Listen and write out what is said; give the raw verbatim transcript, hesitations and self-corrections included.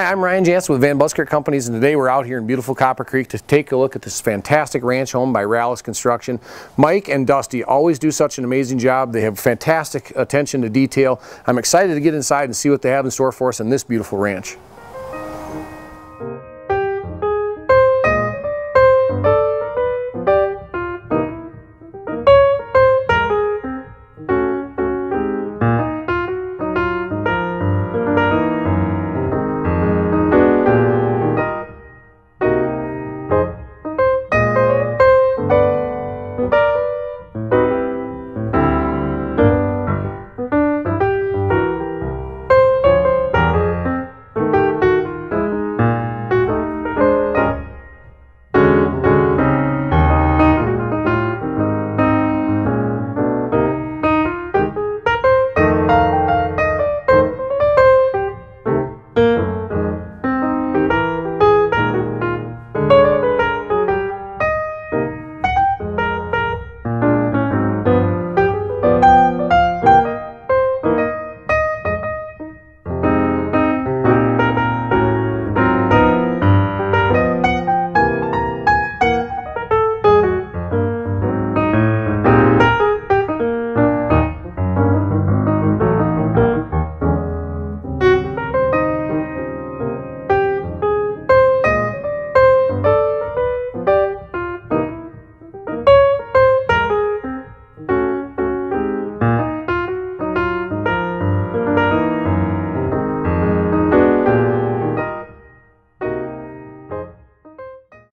Hi, I'm Ryan Jansen with Van Buskirk Companies, and today we're out here in beautiful Copper Creek to take a look at this fantastic ranch home by Rallis Construction. Mike and Dusty always do such an amazing job. They have fantastic attention to detail. I'm excited to get inside and see what they have in store for us in this beautiful ranch.